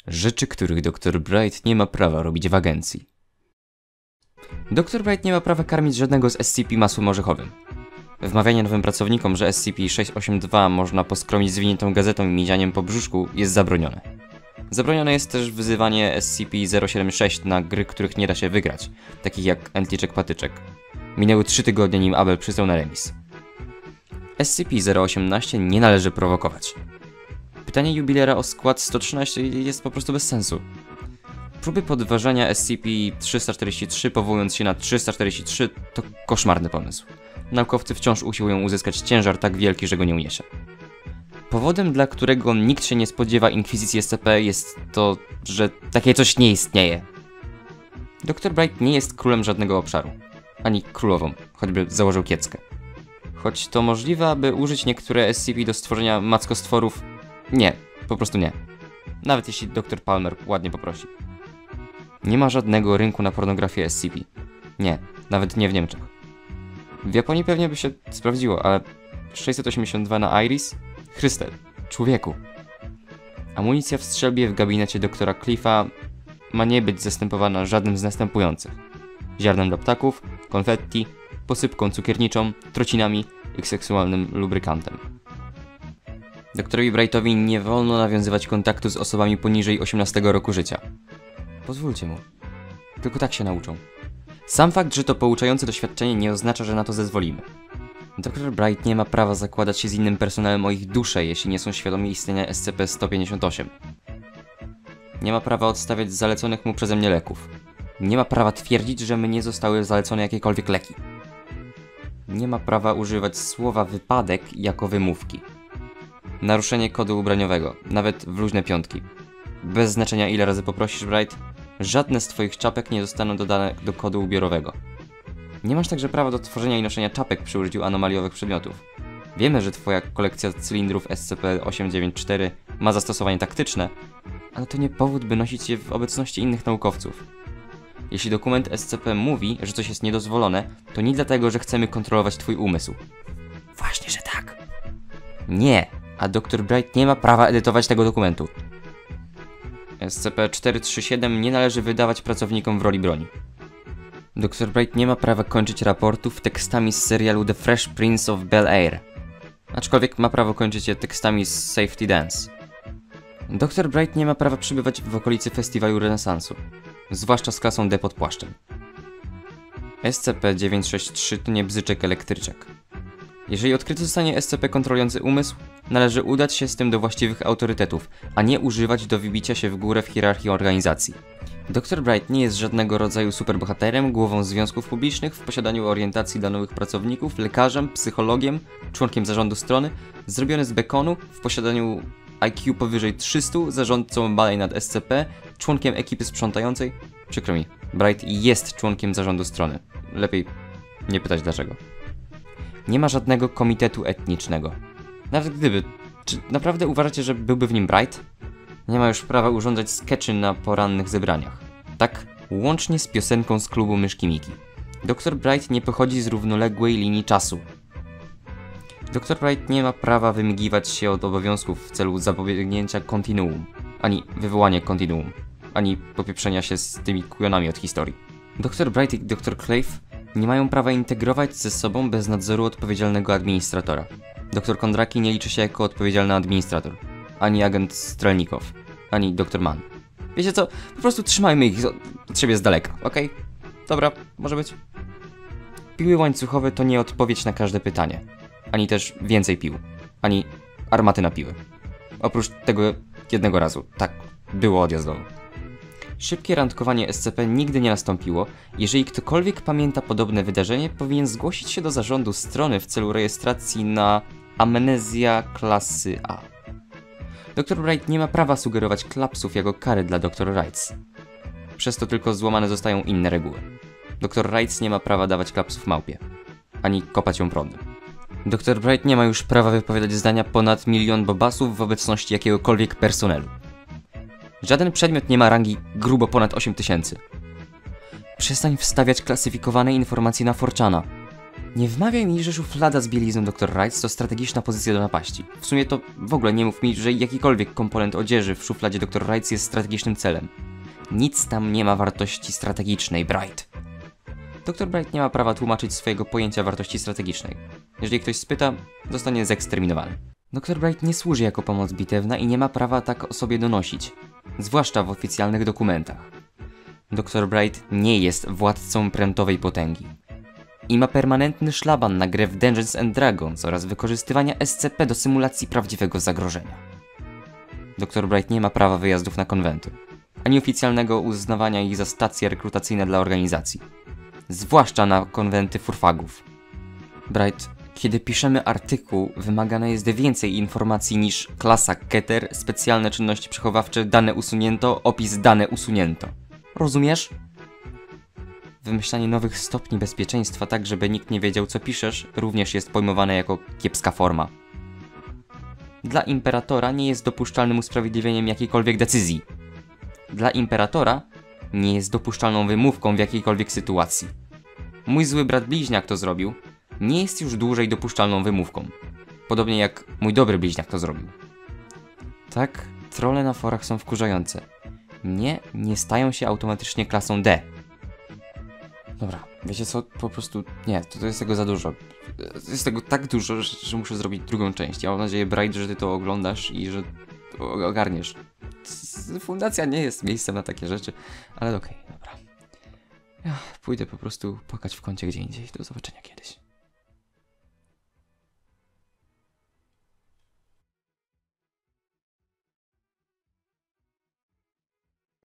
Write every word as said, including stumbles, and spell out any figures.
Rzeczy, których doktor Bright nie ma prawa robić w agencji. doktor Bright nie ma prawa karmić żadnego z S C P masłem orzechowym. Wmawianie nowym pracownikom, że S C P sześć osiem dwa można poskromić zwiniętą gazetą i miedzianiem po brzuszku, jest zabronione. Zabronione jest też wyzywanie S C P zero siedem sześć na gry, których nie da się wygrać, takich jak Antyczek Patyczek. Minęły trzy tygodnie, nim Abel przyznał na remis. S C P zero osiemnaście nie należy prowokować. Pytanie jubilera o skład sto trzynaście jest po prostu bez sensu. Próby podważania S C P trzysta czterdzieści trzy powołując się na trzysta czterdzieści trzy to koszmarny pomysł. Naukowcy wciąż usiłują uzyskać ciężar tak wielki, że go nie uniesie. Powodem, dla którego nikt się nie spodziewa inkwizycji S C P jest to, że takie coś nie istnieje. doktor Bright nie jest królem żadnego obszaru. Ani królową, choćby założył kieckę. Choć to możliwe, aby użyć niektóre S C P do stworzenia mackostworów, nie, po prostu nie. Nawet jeśli doktor Palmer ładnie poprosi. Nie ma żadnego rynku na pornografię S C P. Nie, nawet nie w Niemczech. W Japonii pewnie by się sprawdziło, ale sześćset osiemdziesiąt dwa na Iris? Chryste, człowieku. Amunicja w strzelbie w gabinecie doktora Cliffa ma nie być zastępowana żadnym z następujących. Ziarnem dla ptaków, konfetti, posypką cukierniczą, trocinami i seksualnym lubrykantem. Doktorowi Brightowi nie wolno nawiązywać kontaktu z osobami poniżej osiemnastego roku życia. Pozwólcie mu. Tylko tak się nauczą. Sam fakt, że to pouczające doświadczenie nie oznacza, że na to zezwolimy. doktor Bright nie ma prawa zakładać się z innym personelem o ich duszę, jeśli nie są świadomi istnienia S C P sto pięćdziesiąt osiem. Nie ma prawa odstawiać zaleconych mu przeze mnie leków. Nie ma prawa twierdzić, że mnie nie zostały zalecone jakiekolwiek leki. Nie ma prawa używać słowa wypadek jako wymówki. Naruszenie kodu ubraniowego, nawet w luźne piątki. Bez znaczenia ile razy poprosisz, Bright, żadne z twoich czapek nie zostaną dodane do kodu ubiorowego. Nie masz także prawa do tworzenia i noszenia czapek przy użyciu anomaliowych przedmiotów. Wiemy, że twoja kolekcja cylindrów S C P osiemset dziewięćdziesiąt cztery ma zastosowanie taktyczne, ale to nie powód, by nosić je w obecności innych naukowców. Jeśli dokument S C P mówi, że coś jest niedozwolone, to nie dlatego, że chcemy kontrolować twój umysł. Właśnie, że tak. Nie, a doktor Bright nie ma prawa edytować tego dokumentu. S C P czterysta trzydzieści siedem nie należy wydawać pracownikom w roli broni. doktor Bright nie ma prawa kończyć raportów tekstami z serialu The Fresh Prince of Bel-Air. Aczkolwiek ma prawo kończyć je tekstami z Safety Dance. doktor Bright nie ma prawa przybywać w okolicy festiwalu renesansu, zwłaszcza z klasą D pod płaszczem. S C P dziewięćset sześćdziesiąt trzy to nie bzyczek elektryczek. Jeżeli odkryty zostanie S C P kontrolujący umysł, należy udać się z tym do właściwych autorytetów, a nie używać do wybicia się w górę w hierarchii organizacji. doktor Bright nie jest żadnego rodzaju superbohaterem, głową związków publicznych w posiadaniu orientacji dla nowych pracowników, lekarzem, psychologiem, członkiem zarządu strony, zrobiony z bekonu, w posiadaniu I Q powyżej trzysta, zarządcą badań nad S C P, członkiem ekipy sprzątającej. Przykro mi, Bright jest członkiem zarządu strony. Lepiej nie pytać dlaczego. Nie ma żadnego komitetu etnicznego. Nawet gdyby, czy naprawdę uważacie, że byłby w nim Bright? Nie ma już prawa urządzać skeczy na porannych zebraniach. Tak, łącznie z piosenką z klubu Myszki Miki. doktor Bright nie pochodzi z równoległej linii czasu. doktor Bright nie ma prawa wymygiwać się od obowiązków w celu zapobiegnięcia kontinuum, ani wywołania kontinuum, ani popieprzenia się z tymi kujonami od historii. doktor Bright i doktor Cliff nie mają prawa integrować ze sobą bez nadzoru odpowiedzialnego administratora. doktor Kondraki nie liczy się jako odpowiedzialny administrator, ani agent Strelnikow, ani doktor Mann. Wiecie co? Po prostu trzymajmy ich od siebie z daleka, okej? Okay? Dobra, może być. Piły łańcuchowe to nie odpowiedź na każde pytanie. Ani też więcej pił. Ani armaty na piły. Oprócz tego jednego razu. Tak, było odjazdowo. Szybkie randkowanie S C P nigdy nie nastąpiło. Jeżeli ktokolwiek pamięta podobne wydarzenie, powinien zgłosić się do zarządu strony w celu rejestracji na amnezja klasy A. doktor Bright nie ma prawa sugerować klapsów jako kary dla doktor Wrights. Przez to tylko złamane zostają inne reguły. doktor Wrights nie ma prawa dawać klapsów małpie. Ani kopać ją prądem. doktor Bright nie ma już prawa wypowiadać zdania ponad milion bobasów w obecności jakiegokolwiek personelu. Żaden przedmiot nie ma rangi grubo ponad osiem tysięcy. Przestań wstawiać klasyfikowane informacje na four chana. Nie wmawiaj mi, że szuflada z bielizną doktor Wright to strategiczna pozycja do napaści. W sumie to w ogóle nie mów mi, że jakikolwiek komponent odzieży w szufladzie doktor Wright jest strategicznym celem. Nic tam nie ma wartości strategicznej, Bright. doktor Bright nie ma prawa tłumaczyć swojego pojęcia wartości strategicznej. Jeżeli ktoś spyta, zostanie zeksterminowany. doktor Bright nie służy jako pomoc bitewna i nie ma prawa tak o sobie donosić. Zwłaszcza w oficjalnych dokumentach. doktor Bright nie jest władcą prętowej potęgi. I ma permanentny szlaban na grę w Dungeons and Dragons oraz wykorzystywania S C P do symulacji prawdziwego zagrożenia. doktor Bright nie ma prawa wyjazdów na konwenty, ani oficjalnego uznawania ich za stacje rekrutacyjne dla organizacji. Zwłaszcza na konwenty furfagów. Bright, kiedy piszemy artykuł, wymagane jest więcej informacji niż klasa Keter, specjalne czynności przechowawcze, dane usunięto, opis dane usunięto. Rozumiesz? Wymyślanie nowych stopni bezpieczeństwa tak, żeby nikt nie wiedział, co piszesz, również jest pojmowane jako kiepska forma. Dla Imperatora nie jest dopuszczalnym usprawiedliwieniem jakiejkolwiek decyzji. Dla Imperatora nie jest dopuszczalną wymówką w jakiejkolwiek sytuacji. Mój zły brat bliźniak to zrobił, nie jest już dłużej dopuszczalną wymówką. Podobnie jak mój dobry bliźniak to zrobił. Tak, trolle na forach są wkurzające. Nie, nie stają się automatycznie klasą D. Dobra, wiecie co, po prostu nie, to, to jest tego za dużo. Jest tego tak dużo, że, że muszę zrobić drugą część. Ja mam nadzieję, Bright, że ty to oglądasz i że to ogarniesz. Fundacja nie jest miejscem na takie rzeczy, ale okej, okay, dobra. Ja pójdę po prostu płakać w kącie gdzie indziej. Do zobaczenia kiedyś.